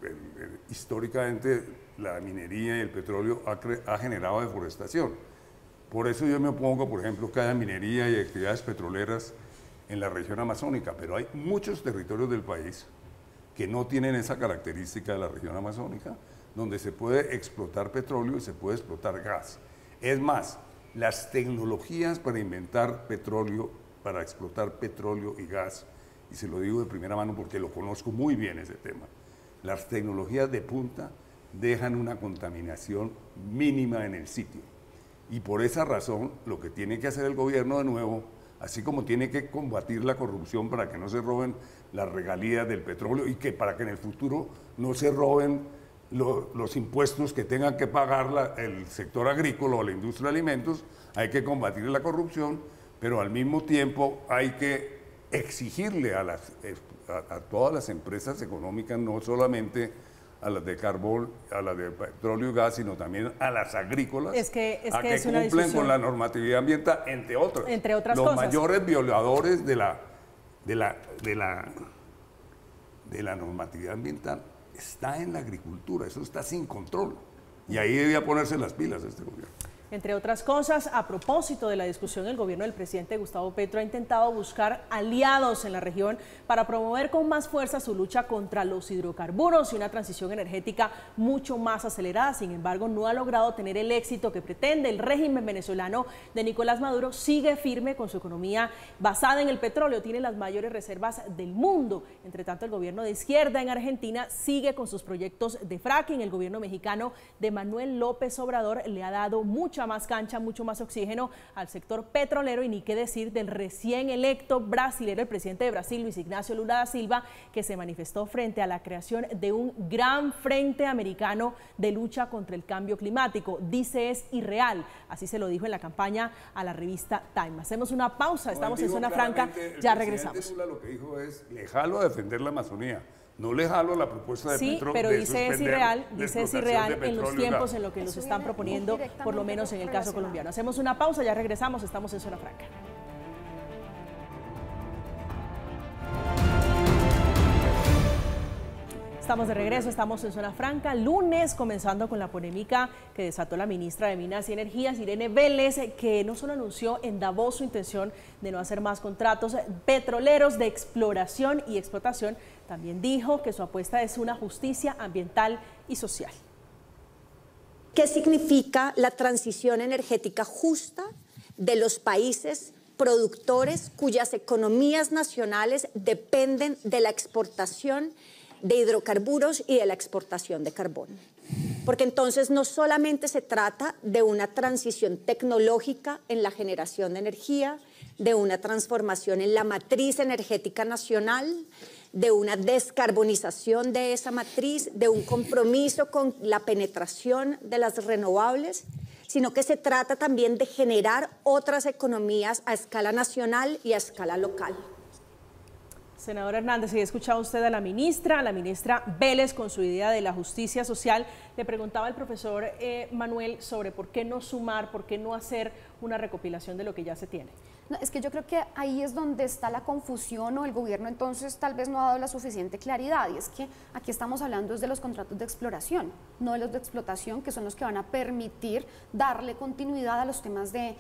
históricamente la minería y el petróleo ha generado deforestación. Por eso yo me opongo, por ejemplo, que haya minería y actividades petroleras en la región amazónica, pero hay muchos territorios del país que no tienen esa característica de la región amazónica, donde se puede explotar petróleo y se puede explotar gas. Es más, las tecnologías para inventar petróleo, para explotar petróleo y gas, y se lo digo de primera mano porque lo conozco muy bien ese tema, las tecnologías de punta dejan una contaminación mínima en el sitio. Y por esa razón, lo que tiene que hacer el gobierno de nuevo, así como tiene que combatir la corrupción para que no se roben las regalías del petróleo y que para que en el futuro no se roben los impuestos que tengan que pagar el sector agrícola o la industria de alimentos, hay que combatir la corrupción, pero al mismo tiempo hay que exigirle a todas las empresas económicas, no solamente a las de carbón, a las de petróleo y gas, sino también a las agrícolas, que cumplen con la normatividad ambiental, entre otras los cosas. Mayores violadores de la normatividad ambiental está en la agricultura, eso está sin control. Y ahí debía ponerse las pilas este gobierno. Entre otras cosas, a propósito de la discusión, el gobierno del presidente Gustavo Petro ha intentado buscar aliados en la región para promover con más fuerza su lucha contra los hidrocarburos y una transición energética mucho más acelerada. Sin embargo, no ha logrado tener el éxito que pretende. El régimen venezolano de Nicolás Maduro sigue firme con su economía basada en el petróleo, tiene las mayores reservas del mundo. Entre tanto, el gobierno de izquierda en Argentina sigue con sus proyectos de fracking. El gobierno mexicano de Manuel López Obrador le ha dado mucha más cancha, mucho más oxígeno al sector petrolero, y ni qué decir del recién electo brasilero, el presidente de Brasil, Luis Ignacio Lula da Silva, que se manifestó frente a la creación de un gran frente americano de lucha contra el cambio climático. Dice es irreal, así se lo dijo en la campaña a la revista Time. Hacemos una pausa, estamos en Zona Franca, ya regresamos. Lula lo que dijo es, le jalo a defender la Amazonía. No le jalo la propuesta de Petro. Sí, pero dice es irreal en los tiempos en los que Eso nos están viene proponiendo, por lo menos en el caso colombiano. Hacemos una pausa, ya regresamos, estamos en Zona Franca. Estamos de regreso, estamos en Zona Franca, lunes, comenzando con la polémica que desató la ministra de Minas y Energías, Irene Vélez, que no solo anunció en Davos su intención de no hacer más contratos petroleros de exploración y explotación, también dijo que su apuesta es una justicia ambiental y social. ¿Qué significa la transición energética justa de los países productores cuyas economías nacionales dependen de la exportación de hidrocarburos y de la exportación de carbón? Porque entonces no solamente se trata de una transición tecnológica en la generación de energía, de una transformación en la matriz energética nacional, de una descarbonización de esa matriz, de un compromiso con la penetración de las renovables, sino que se trata también de generar otras economías a escala nacional y a escala local. Senador Hernández, si escuchaba usted a la ministra Vélez con su idea de la justicia social, le preguntaba al profesor Manuel sobre por qué no sumar, por qué no hacer una recopilación de lo que ya se tiene. No, es que yo creo que ahí es donde está la confusión, o el gobierno entonces tal vez no ha dado la suficiente claridad, y es que aquí estamos hablando de los contratos de exploración, no de los de explotación, que son los que van a permitir darle continuidad a los temas de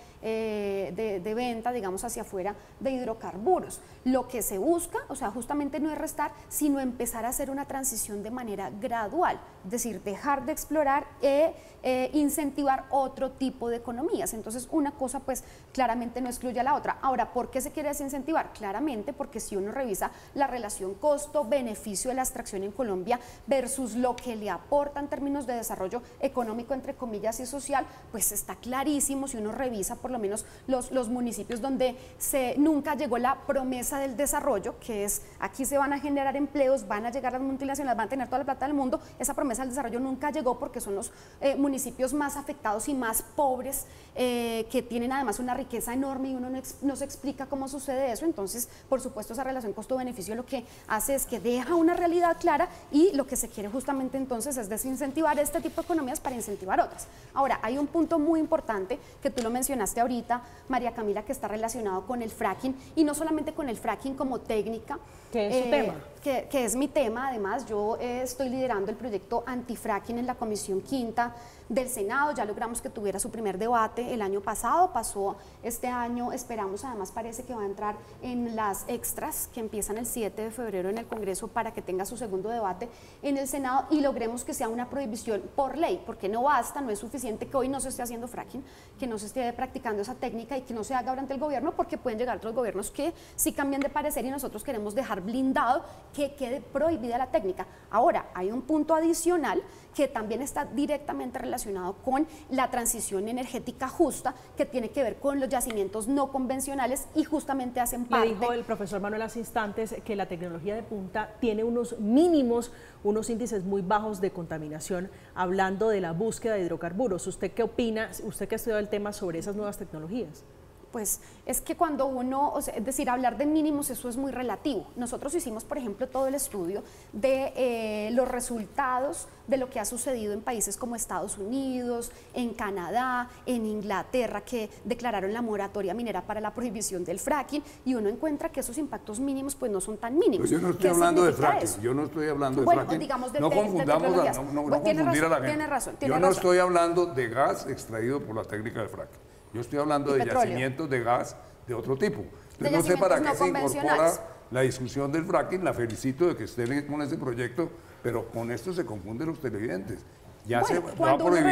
venta, digamos, hacia afuera de hidrocarburos. Lo que se busca, o sea, justamente no es restar, sino empezar a hacer una transición de manera gradual, es decir, dejar de explorar e incentivar otro tipo de economías. Entonces, una cosa pues claramente no excluye a la otra. Ahora, ¿por qué se quiere desincentivar? Claramente porque si uno revisa la relación costo-beneficio de la extracción en Colombia versus lo que le aporta en términos de desarrollo económico, entre comillas, y social, pues está clarísimo si uno revisa por lo menos los municipios donde nunca llegó la promesa del desarrollo, que es aquí se van a generar empleos, van a llegar las multinacionales, van a tener toda la plata del mundo. Esa promesa del desarrollo nunca llegó porque son los municipios más afectados y más pobres, que tienen además una riqueza enorme, y uno no se explica cómo sucede eso. Entonces, por supuesto, esa relación costo-beneficio lo que hace es que deja una realidad clara, y lo que se quiere justamente entonces es desincentivar este tipo de economías para incentivar otras. Ahora, hay un punto muy importante que tú lo mencionaste ahorita, María Camila, que está relacionado con el fracking, y no solamente con el fracking como técnica, que es su tema. Que es mi tema. Además, yo estoy liderando el proyecto antifracking en la Comisión Quinta del Senado. Ya logramos que tuviera su primer debate el año pasado, pasó este año, esperamos, además parece que va a entrar en las extras que empiezan el 7 de febrero en el Congreso para que tenga su segundo debate en el Senado, y logremos que sea una prohibición por ley, porque no basta, no es suficiente que hoy no se esté haciendo fracking, que no se esté practicando esa técnica y que no se haga durante el gobierno, porque pueden llegar otros gobiernos que sí cambian de parecer, y nosotros queremos dejar blindado que quede prohibida la técnica. Ahora, hay un punto adicional que también está directamente relacionado con la transición energética justa, que tiene que ver con los yacimientos no convencionales, y justamente hacen parte... Le dijo el profesor Manuel hace instantes que la tecnología de punta tiene unos mínimos, unos índices muy bajos de contaminación, hablando de la búsqueda de hidrocarburos. ¿Usted qué opina, usted que ha estudiado el tema, sobre esas nuevas tecnologías? Pues es que cuando uno, o sea, es decir, hablar de mínimos, eso es muy relativo. Nosotros hicimos, por ejemplo, todo el estudio de los resultados de lo que ha sucedido en países como Estados Unidos, en Canadá, en Inglaterra, que declararon la moratoria minera para la prohibición del fracking, y uno encuentra que esos impactos mínimos pues no son tan mínimos. Pues yo no estoy hablando de fracking, yo no estoy hablando de fracking. Digamos no confundamos, no confundir a la gente. Tiene razón. Yo no estoy hablando de gas extraído por la técnica del fracking. Yo estoy hablando de yacimientos de gas de otro tipo. Entonces no sé para qué se incorpora la discusión del fracking. La felicito de que estén con ese proyecto, pero con esto se confunden los televidentes. Ya se va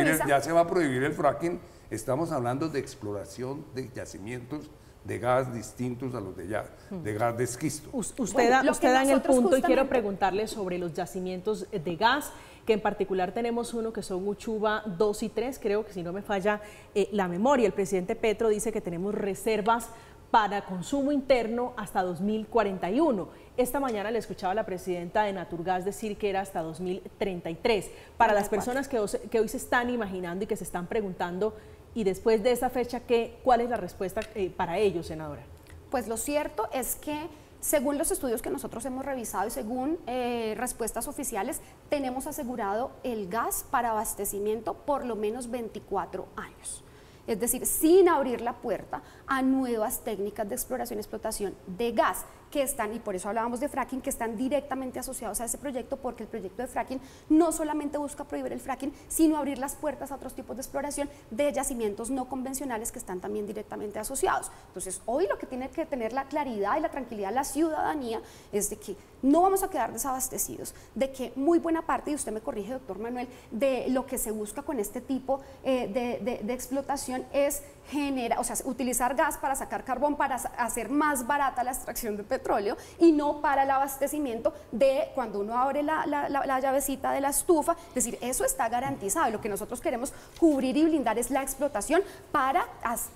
a prohibir el fracking. Estamos hablando de exploración de yacimientos de gas distintos a los de gas de esquisto. Usted da en el punto y quiero preguntarle sobre los yacimientos de gas, que en particular tenemos uno que son Uchuva 2 y 3, creo que si no me falla la memoria. El presidente Petro dice que tenemos reservas para consumo interno hasta 2041. Esta mañana le escuchaba a la presidenta de Naturgas decir que era hasta 2033. Para las personas que hoy se están imaginando y que se están preguntando, y después de esa fecha, ¿cuál es la respuesta para ellos, senadora? Pues lo cierto es que según los estudios que nosotros hemos revisado y según respuestas oficiales, tenemos asegurado el gas para abastecimiento por lo menos 24 años. Es decir, sin abrir la puerta a nuevas técnicas de exploración y explotación de gas que están, y por eso hablábamos de fracking, que están directamente asociados a ese proyecto, porque el proyecto de fracking no solamente busca prohibir el fracking, sino abrir las puertas a otros tipos de exploración de yacimientos no convencionales que están también directamente asociados. Entonces, hoy lo que tiene que tener la claridad y la tranquilidad la ciudadanía es de que no vamos a quedar desabastecidos, de que muy buena parte, y usted me corrige, doctor Manuel, de lo que se busca con este tipo de explotación es utilizar gas para sacar carbón, para hacer más barata la extracción de petróleo y no para el abastecimiento de cuando uno abre la llavecita de la estufa. Es decir, eso está garantizado, y lo que nosotros queremos cubrir y blindar es la explotación para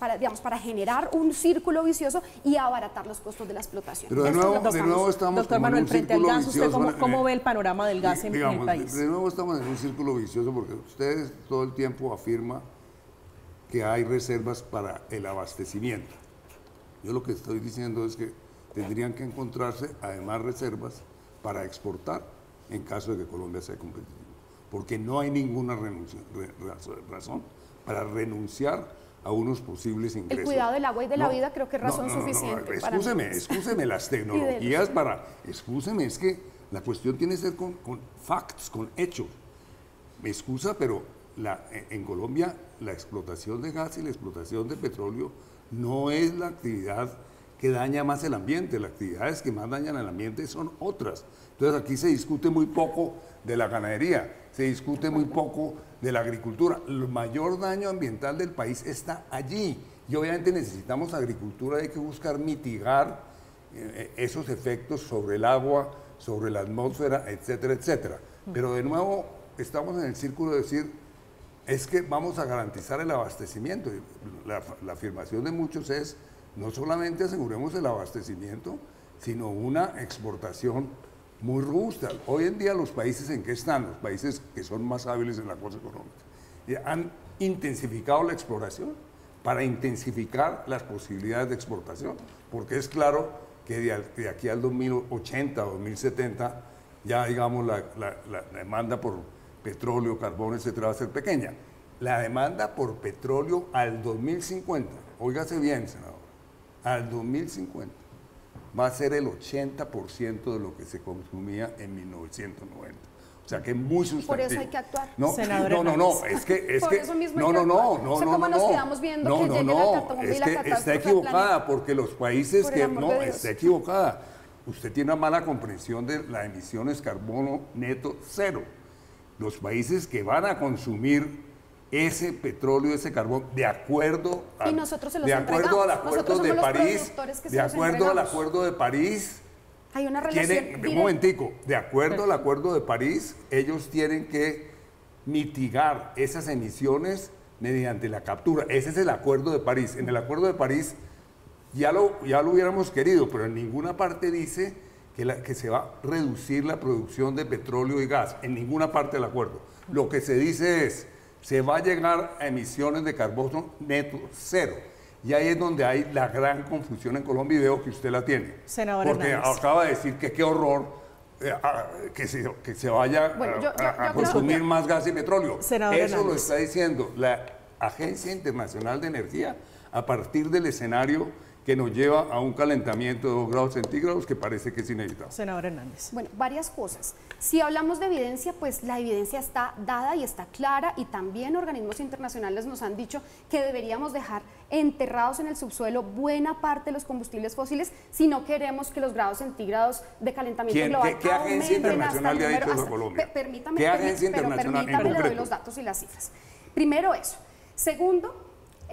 generar un círculo vicioso y abaratar los costos de la explotación. Pero de nuevo estamos, doctor Manuel, frente al gas, ¿usted cómo ve el panorama del gas en el país? De nuevo estamos en un círculo vicioso porque ustedes todo el tiempo afirman que hay reservas para el abastecimiento. Yo lo que estoy diciendo es que tendrían que encontrarse además reservas para exportar en caso de que Colombia sea competitivo, porque no hay ninguna razón para renunciar a unos posibles ingresos. El cuidado del agua y de la vida creo que es razón suficiente. Excúseme las tecnologías para... Excúseme, es que la cuestión tiene que ser con facts, con hechos. Me excusa, pero en Colombia la explotación de gas y la explotación de petróleo no es la actividad que daña más el ambiente. Las actividades que más dañan el ambiente son otras. Entonces aquí se discute muy poco de la ganadería, se discute muy poco de la agricultura. El mayor daño ambiental del país está allí y obviamente necesitamos agricultura, hay que buscar mitigar esos efectos sobre el agua, sobre la atmósfera, etcétera, etcétera. Pero de nuevo estamos en el círculo de decir, es que vamos a garantizar el abastecimiento. La afirmación de muchos es, no solamente aseguremos el abastecimiento, sino una exportación muy robusta. Hoy en día los países en que están, los países que son más hábiles en la cosa económica, han intensificado la exploración para intensificar las posibilidades de exportación, porque es claro que de aquí al 2080 o 2070 ya digamos la demanda por petróleo, carbón, etcétera, va a ser pequeña. La demanda por petróleo al 2050, óigase bien, senador, al 2050 va a ser el 80% de lo que se consumía en 1990. O sea que es muy sustantivo. Por eso hay que actuar. No, es que está equivocada, porque los países que está equivocada. Usted tiene una mala comprensión de las emisiones carbono neto cero. Los países que van a consumir ese petróleo, ese carbón, de acuerdo al acuerdo de París, hay una relación un momentico, de acuerdo al acuerdo de París, ellos tienen que mitigar esas emisiones mediante la captura. Ese es el acuerdo de París. En el acuerdo de París ya lo hubiéramos querido, pero en ninguna parte dice que se va a reducir la producción de petróleo y gas, en ninguna parte del acuerdo. Lo que se dice es, se va a llegar a emisiones de carbono neto cero. Y ahí es donde hay la gran confusión en Colombia y veo que usted la tiene. Senador Porque Hernández. acaba de decir que qué horror que se vaya a consumir más gas y petróleo. Senador Eso lo Hernández. está diciendo la Agencia Internacional de Energía a partir del escenario que nos lleva a un calentamiento de 2 grados centígrados que parece que es inevitable. Senador Hernández. Bueno, varias cosas. Si hablamos de evidencia, pues la evidencia está dada y está clara, y también organismos internacionales nos han dicho que deberíamos dejar enterrados en el subsuelo buena parte de los combustibles fósiles si no queremos que los grados centígrados de calentamiento global ¿Qué agencia internacional le ha dicho eso a Colombia? Permítame, ¿Qué agencia internacional en le doy concreto? los datos y las cifras. Primero eso. Segundo,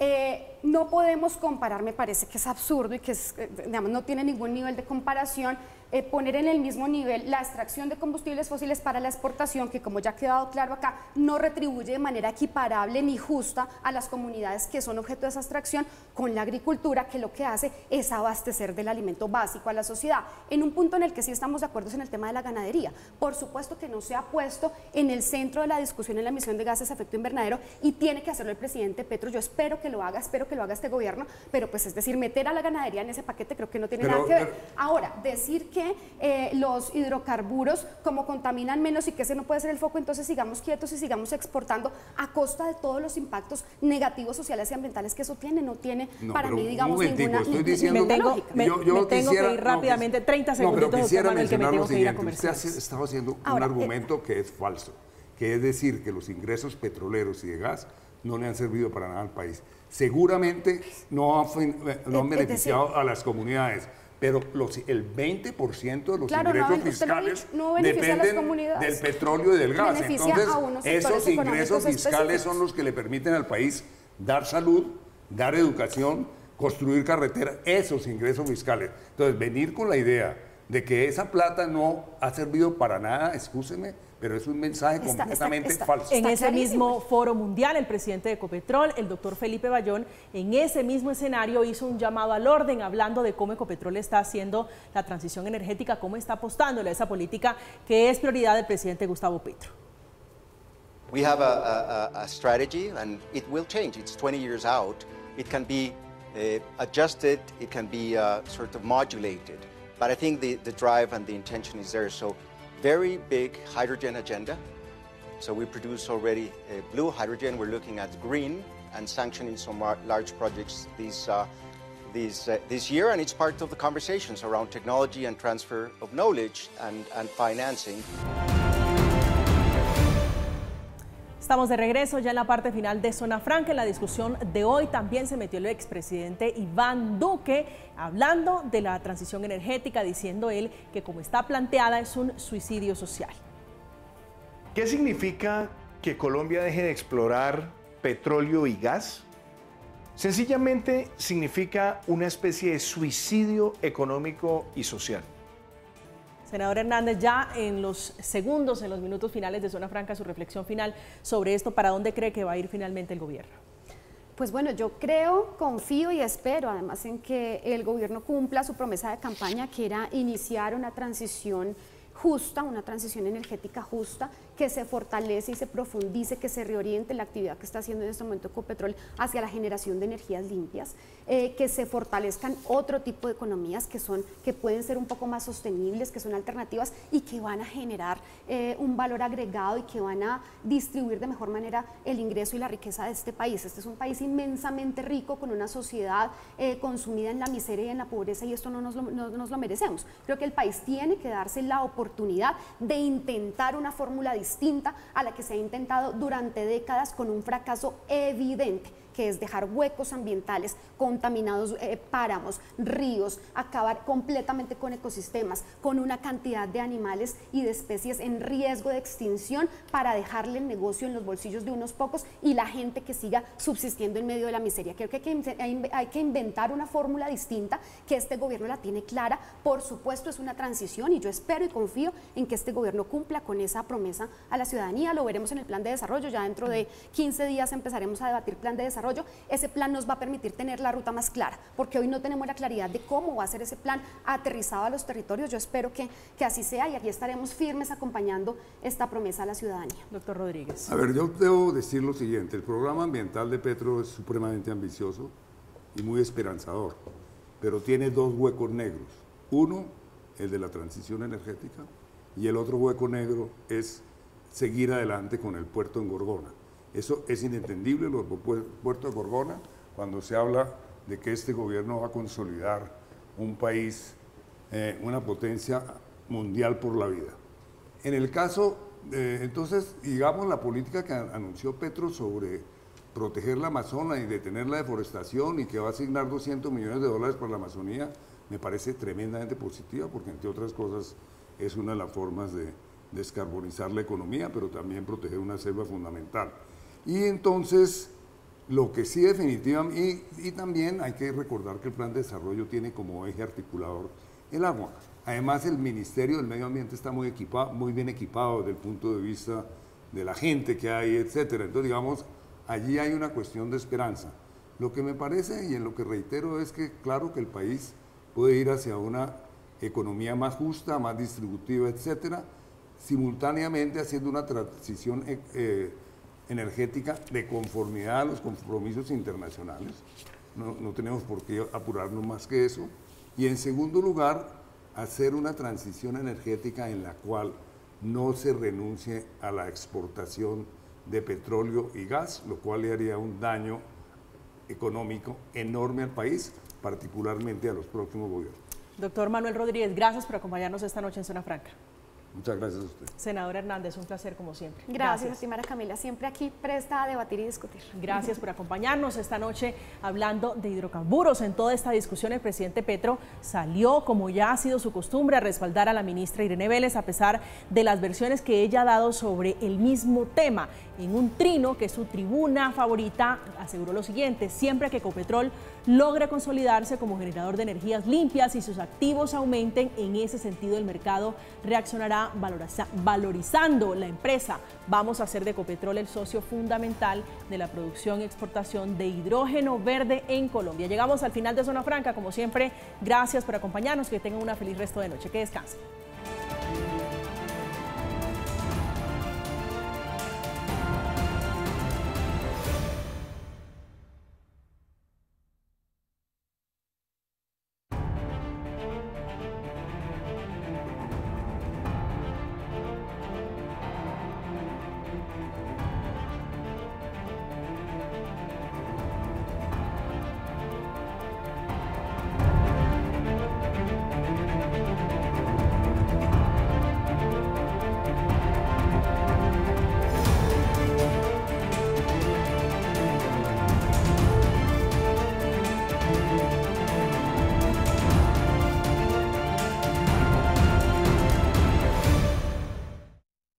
no podemos comparar, me parece que es absurdo y que digamos, no tiene ningún nivel de comparación, poner en el mismo nivel la extracción de combustibles fósiles para la exportación, que como ya ha quedado claro acá, no retribuye de manera equiparable ni justa a las comunidades que son objeto de esa extracción, con la agricultura, que lo que hace es abastecer del alimento básico a la sociedad. En un punto en el que sí estamos de acuerdo es en el tema de la ganadería. Por supuesto que no se ha puesto en el centro de la discusión en la emisión de gases de efecto invernadero, y tiene que hacerlo el presidente Petro. Yo espero que lo haga este gobierno, pero pues es decir, meter a la ganadería en ese paquete creo que no tiene nada que ver. Ahora, decir que los hidrocarburos como contaminan menos y que ese no puede ser el foco, entonces sigamos quietos y sigamos exportando a costa de todos los impactos negativos sociales y ambientales que eso tiene. No tiene para mí, digamos, ninguna diciendo, lógica. Me tengo que ir rápidamente, 30 segunditos, doctor Manuel, que me tengo que ir a comerciales. Usted estaba haciendo un argumento que es falso, que es decir que los ingresos petroleros y de gas no le han servido para nada al país. Seguramente no han beneficiado a las comunidades, pero el 20% de los ingresos fiscales dependen del petróleo y del gas. Entonces, esos ingresos fiscales son los que le permiten al país dar salud, dar educación, construir carreteras, esos ingresos fiscales. Entonces, venir con la idea de que esa plata no ha servido para nada, excúseme, pero es un mensaje completamente falso. En ese mismo foro mundial, el presidente de Ecopetrol, el doctor Felipe Bayón, en ese mismo escenario hizo un llamado al orden, hablando de cómo Ecopetrol está haciendo la transición energética, cómo está apostándole a esa política que es prioridad del presidente Gustavo Petro. We have a strategy, and it will change. It's 20 years out. It can be adjusted, it can be sort of modulated. But I think the drive and the intention is there. So very big hydrogen agenda. So we produce already blue hydrogen. We're looking at green and sanctioning some large projects this year. And it's part of the conversations around technology and transfer of knowledge and financing. Estamos de regreso ya en la parte final de Zona Franca. En la discusión de hoy también se metió el expresidente Iván Duque, hablando de la transición energética, diciendo él que como está planteada es un suicidio social. ¿Qué significa que Colombia deje de explorar petróleo y gas? Sencillamente significa una especie de suicidio económico y social. Senador Hernández, ya en los segundos, en los minutos finales de Zona Franca, su reflexión final sobre esto, ¿para dónde cree que va a ir finalmente el gobierno? Pues bueno, yo creo, confío y espero además en que el gobierno cumpla su promesa de campaña, que era iniciar una transición justa, una transición energética justa, que se fortalece y se profundice, que se reoriente la actividad que está haciendo en este momento Ecopetrol hacia la generación de energías limpias, que se fortalezcan otro tipo de economías que pueden ser un poco más sostenibles, que son alternativas y que van a generar un valor agregado y que van a distribuir de mejor manera el ingreso y la riqueza de este país. Este es un país inmensamente rico, con una sociedad consumida en la miseria y en la pobreza, y esto no nos lo merecemos. Creo que el país tiene que darse la oportunidad de intentar una fórmula distinta a la que se ha intentado durante décadas con un fracaso evidente, que es dejar huecos ambientales, contaminados páramos, ríos, acabar completamente con ecosistemas, con una cantidad de animales y de especies en riesgo de extinción, para dejarle el negocio en los bolsillos de unos pocos y la gente que siga subsistiendo en medio de la miseria. Creo que hay que inventar una fórmula distinta, que este gobierno la tiene clara. Por supuesto, es una transición y yo espero y confío en que este gobierno cumpla con esa promesa a la ciudadanía. Lo veremos en el plan de desarrollo. Ya dentro de 15 días empezaremos a debatir plan de desarrollo. Ese plan nos va a permitir tener la ruta más clara, porque hoy no tenemos la claridad de cómo va a ser ese plan aterrizado a los territorios. Yo espero que así sea, y aquí estaremos firmes acompañando esta promesa a la ciudadanía. Doctor Rodríguez. A ver, yo debo decir lo siguiente: el programa ambiental de Petro es supremamente ambicioso y muy esperanzador, pero tiene dos huecos negros. Uno, el de la transición energética, y el otro hueco negro es seguir adelante con el puerto en Gorgona. Eso es inentendible, los puertos de Gorgona, cuando se habla de que este gobierno va a consolidar un país, una potencia mundial por la vida. En el caso, entonces, digamos, la política que anunció Petro sobre proteger la Amazonas y detener la deforestación y que va a asignar 200 millones de dólares para la Amazonía, me parece tremendamente positiva, porque entre otras cosas es una de las formas de descarbonizar la economía, pero también proteger una selva fundamental. Y entonces, lo que sí definitivamente, y también hay que recordar que el plan de desarrollo tiene como eje articulador el agua. Además, el Ministerio del Medio Ambiente está muy bien equipado desde el punto de vista de la gente que hay, etcétera. Entonces, digamos, allí hay una cuestión de esperanza. Lo que me parece, y en lo que reitero, es que claro que el país puede ir hacia una economía más justa, más distributiva, etcétera, simultáneamente haciendo una transición energética de conformidad a los compromisos internacionales. No tenemos por qué apurarnos más que eso. Y en segundo lugar, hacer una transición energética en la cual no se renuncie a la exportación de petróleo y gas, lo cual le haría un daño económico enorme al país, particularmente a los próximos gobiernos. Doctor Manuel Rodríguez, gracias por acompañarnos esta noche en Zona Franca. Muchas gracias a usted. Senadora Hernández, un placer como siempre. Gracias, estimada Camila, siempre aquí presta a debatir y discutir. Gracias por acompañarnos esta noche hablando de hidrocarburos. En toda esta discusión el presidente Petro salió, como ya ha sido su costumbre, a respaldar a la ministra Irene Vélez, a pesar de las versiones que ella ha dado sobre el mismo tema. En un trino que es su tribuna favorita, aseguró lo siguiente: siempre que Ecopetrol logre consolidarse como generador de energías limpias y sus activos aumenten, en ese sentido el mercado reaccionará valorizando la empresa. Vamos a hacer de Ecopetrol el socio fundamental de la producción y exportación de hidrógeno verde en Colombia. Llegamos al final de Zona Franca, como siempre, gracias por acompañarnos, que tengan una feliz resto de noche, que descansen.